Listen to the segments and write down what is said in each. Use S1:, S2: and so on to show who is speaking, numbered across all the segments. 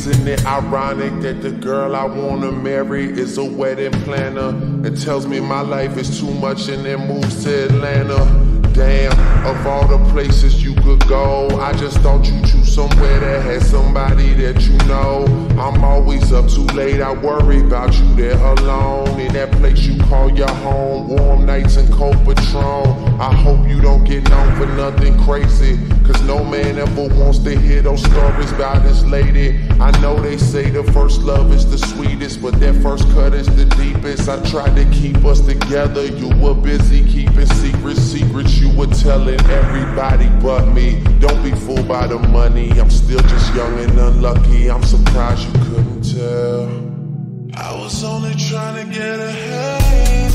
S1: Isn't it ironic that the girl I wanna marry is a wedding planner and tells me my life is too much and then moves to Atlanta? Damn, of all the places you could go, I just thought you'd choose somewhere that had somebody that you know. I'm always up too late, I worry about you there alone in that place you call your home. Warm nights and cold Patron. I hope you don't get known for nothing crazy, cause no man ever wants to hear those stories about this lady. I know they say the first love is the sweetest, but that first cut is the deepest. I tried to keep us together, you were busy keeping secrets you were telling everybody but me. Don't be fooled by the money, I'm still just young and unlucky. I'm surprised you couldn't tell. I was only trying to get ahead.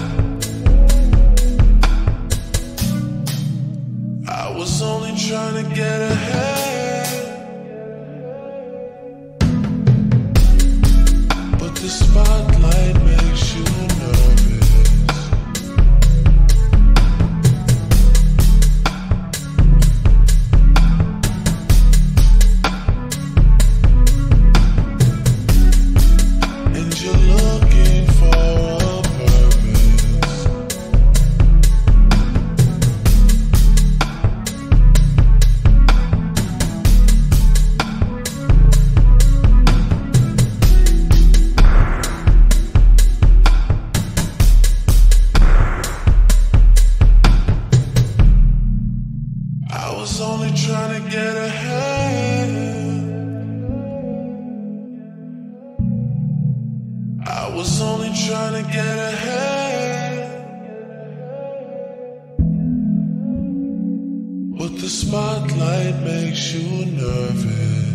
S1: I was only trying to get ahead. But the spotlight makes you nervous. And you're looking for a purpose. I was only trying to get ahead. I was only trying to get ahead. But the spotlight makes you nervous.